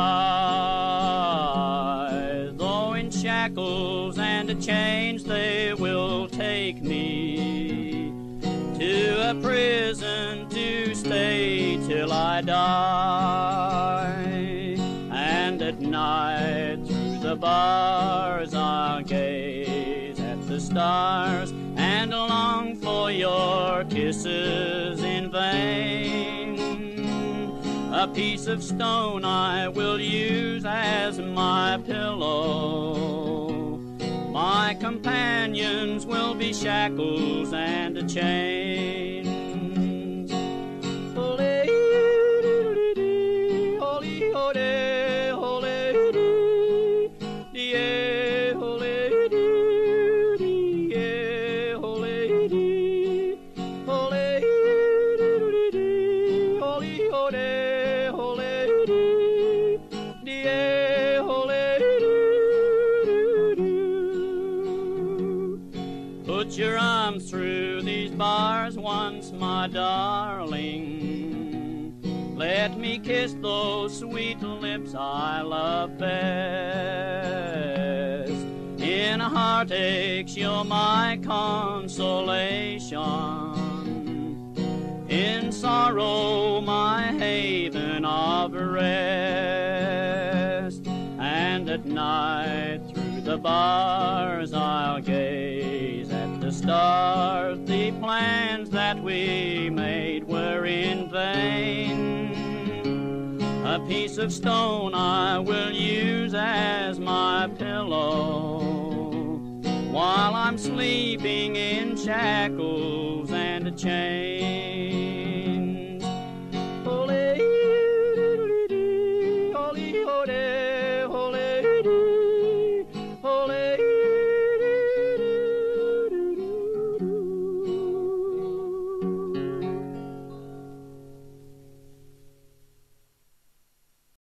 rise. Though in shackles and chains they will take me to a prison to stay till I die. And at night through the bars I'll gaze at the stars and long for your kisses in vain. A piece of stone I will use as my pillow. My companions will be shackles and chains. Put your arms through these bars once, my darling. Let me kiss those sweet lips I love best. In heartaches you're my consolation. In sorrow my haven of rest. And at night through the bars I'll gaze at the stars. The plans that we made were in vain. A piece of stone I will use as my pillow while I'm sleeping in shackles and chains.